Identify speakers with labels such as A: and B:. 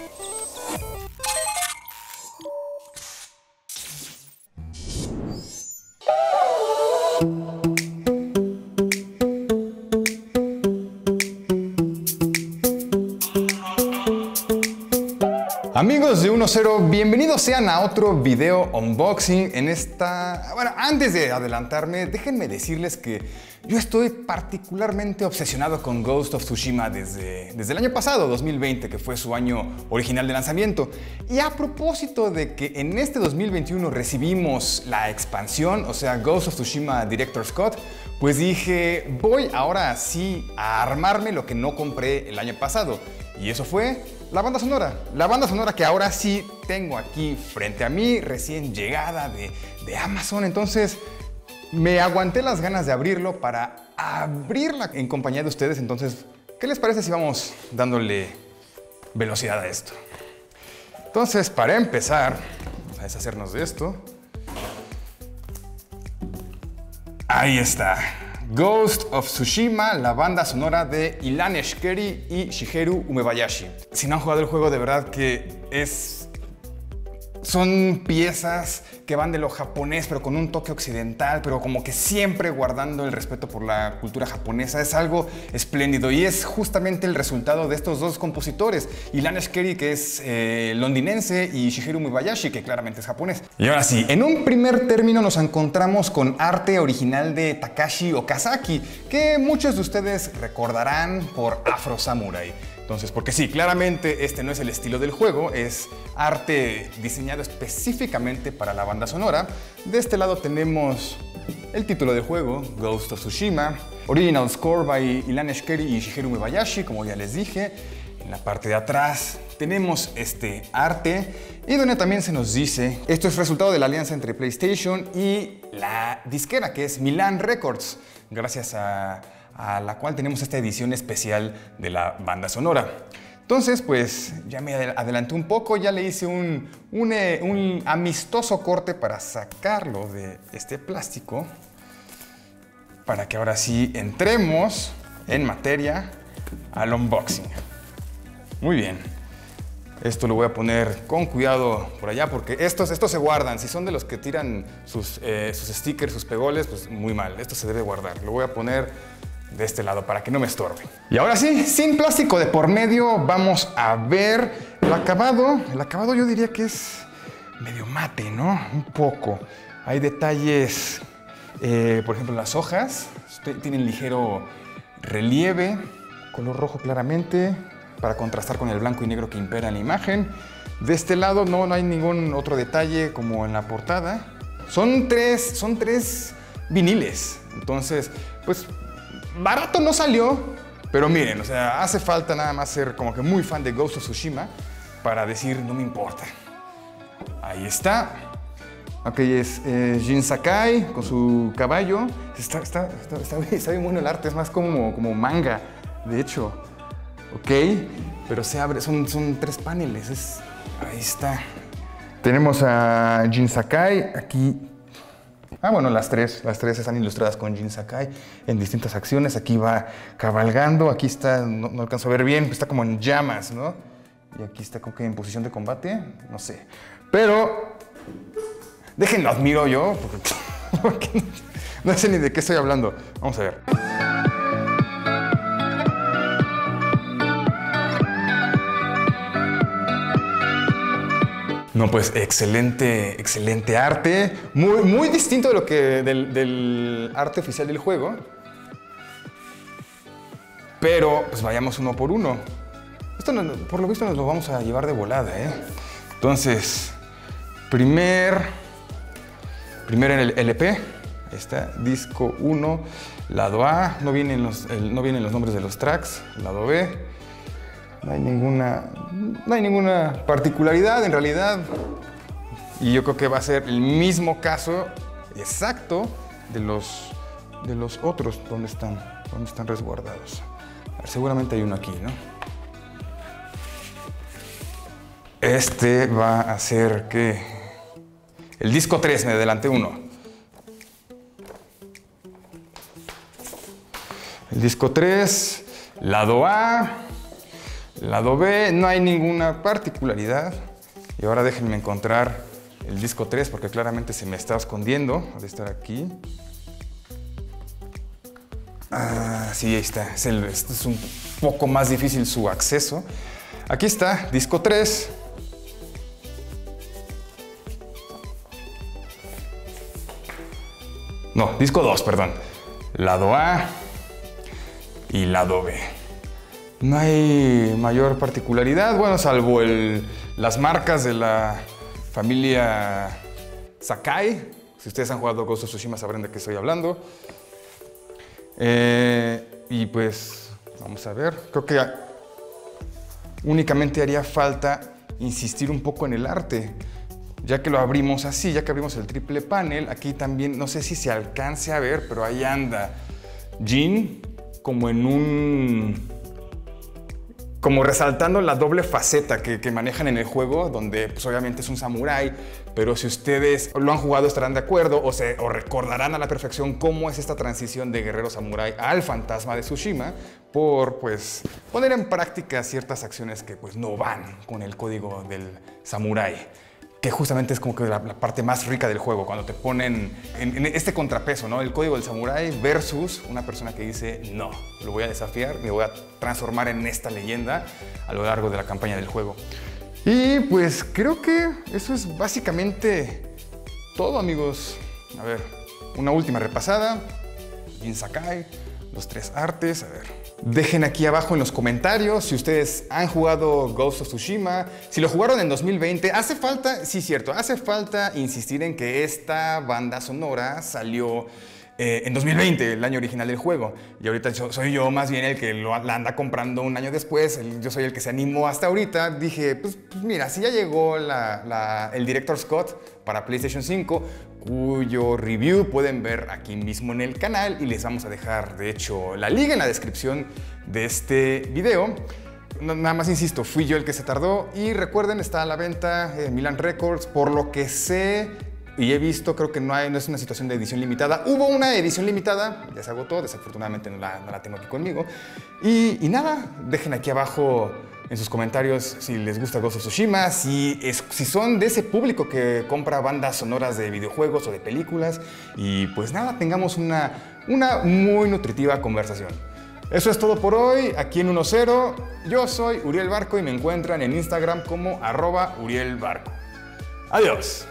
A: Amigos de 1-0, bienvenidos sean a otro video unboxing en esta... Bueno, antes de adelantarme, déjenme decirles que yo estoy particularmente obsesionado con Ghost of Tsushima desde el año pasado, 2020, que fue su año original de lanzamiento. Y a propósito de que en este 2021 recibimos la expansión, o sea, Ghost of Tsushima Director's Cut, pues dije, voy ahora sí a armarme lo que no compré el año pasado. Y eso fue la banda sonora. La banda sonora que ahora sí tengo aquí frente a mí, recién llegada de Amazon. Entonces me aguanté las ganas de abrirlo para abrirla en compañía de ustedes. Entonces, ¿qué les parece si vamos dándole velocidad a esto? Entonces, para empezar, vamos a deshacernos de esto. Ahí está. Ghost of Tsushima, la banda sonora de Ilan Eshkeri y Shigeru Umebayashi. Si no han jugado el juego, de verdad que son piezas que van de lo japonés, pero con un toque occidental, pero como que siempre guardando el respeto por la cultura japonesa. Es algo espléndido y es justamente el resultado de estos dos compositores. Ilan Eshkeri, que es londinense, y Shigeru Umebayashi, que claramente es japonés. Y ahora sí, en un primer término nos encontramos con arte original de Takashi Okazaki, que muchos de ustedes recordarán por Afro Samurai. Entonces, porque sí, claramente este no es el estilo del juego, es arte diseñado específicamente para la banda sonora. De este lado tenemos el título del juego, Ghost of Tsushima, Original Score by Ilan Eshkeri y Shigeru Umebayashi, como ya les dije. En la parte de atrás tenemos este arte y donde también se nos dice, esto es resultado de la alianza entre PlayStation y la disquera que es Milan Records, gracias a la cual tenemos esta edición especial de la banda sonora. Entonces, pues ya me adelanté un poco, ya le hice un amistoso corte para sacarlo de este plástico, para que ahora sí entremos en materia al unboxing. Muy bien. Esto lo voy a poner con cuidado por allá porque estos se guardan. Si son de los que tiran sus stickers, sus pegoles, pues muy mal. Esto se debe guardar. Lo voy a poner de este lado para que no me estorbe. Y ahora sí, sin plástico de por medio, vamos a ver el acabado. El acabado yo diría que es medio mate, ¿no? Un poco. Hay detalles, por ejemplo, las hojas tienen ligero relieve, color rojo claramente, para contrastar con el blanco y negro que impera en la imagen. De este lado no hay ningún otro detalle como en la portada. Son tres viniles, entonces, pues barato no salió, pero miren, o sea, hace falta nada más ser como que muy fan de Ghost of Tsushima para decir no me importa. Ahí está. Aquí es Jin Sakai con su caballo. Está bien bueno el arte, es más como manga, de hecho. Ok, pero se abre, son tres paneles, ahí está. Tenemos a Jin Sakai aquí. Bueno, las tres están ilustradas con Jin Sakai en distintas acciones. Aquí va cabalgando, aquí está, no alcanzo a ver bien, está como en llamas, ¿no? Y aquí está como que en posición de combate, no sé. Pero, déjenlo admiro yo, porque no sé ni de qué estoy hablando. Vamos a ver. No, pues excelente arte, muy distinto de lo que del arte oficial del juego. Pero pues vayamos uno por uno. Esto por lo visto nos lo vamos a llevar de volada, ¿eh? Entonces, primero en el LP, ahí está, disco 1, lado A, no vienen los nombres de los tracks, lado B. No hay ninguna particularidad en realidad. Y yo creo que va a ser el mismo caso exacto de los otros. ¿Dónde están resguardados? A ver, seguramente hay uno aquí, ¿no? Este va a ser que el disco 3, me adelanté uno. El disco 3, lado A. Lado B, no hay ninguna particularidad. Y ahora déjenme encontrar el disco 3 porque claramente se me está escondiendo. Ha de estar aquí. Ah, sí, ahí está. Este es un poco más difícil su acceso. Aquí está, disco 3. No, disco 2, perdón. Lado A y lado B. No hay mayor particularidad, bueno, salvo las marcas de la familia Sakai. Si ustedes han jugado Ghost of Tsushima sabrán de qué estoy hablando. Y pues, vamos a ver. Creo que únicamente haría falta insistir un poco en el arte. Ya que lo abrimos así, ya que abrimos el triple panel, aquí también, no sé si se alcance a ver, pero ahí anda Jin como en como resaltando la doble faceta que manejan en el juego, donde pues obviamente es un samurái, pero si ustedes lo han jugado estarán de acuerdo o recordarán a la perfección cómo es esta transición de guerrero samurái al fantasma de Tsushima por pues poner en práctica ciertas acciones que pues no van con el código del samurái. Que justamente es como que la parte más rica del juego, cuando te ponen en este contrapeso, ¿no? El código del samurái versus una persona que dice, no, lo voy a desafiar, me voy a transformar en esta leyenda a lo largo de la campaña del juego. Y pues creo que eso es básicamente todo, amigos. A ver, una última repasada. Jin Sakai, los 3 artes, a ver. Dejen aquí abajo en los comentarios si ustedes han jugado Ghost of Tsushima, si lo jugaron en 2020. Hace falta, sí, cierto, hace falta insistir en que esta banda sonora salió en 2020, el año original del juego. Y ahorita soy yo más bien el que la anda comprando un año después. Yo soy el que se animó hasta ahorita. Dije, pues mira, si ya llegó el Director's Cut para PlayStation 5, cuyo review pueden ver aquí mismo en el canal y les vamos a dejar, de hecho, la liga en la descripción de este video. Nada más insisto, fui yo el que se tardó y recuerden, está a la venta en Milan Records, por lo que sé y he visto, creo que no es una situación de edición limitada. Hubo una edición limitada, ya se agotó, desafortunadamente no la tengo aquí conmigo. Y nada, dejen aquí abajo en sus comentarios si les gusta Ghost of Tsushima, si son de ese público que compra bandas sonoras de videojuegos o de películas. Y pues nada, tengamos una muy nutritiva conversación. Eso es todo por hoy, aquí en 1-0. Yo soy Uriel Barco y me encuentran en Instagram como @UrielBarco. Adiós.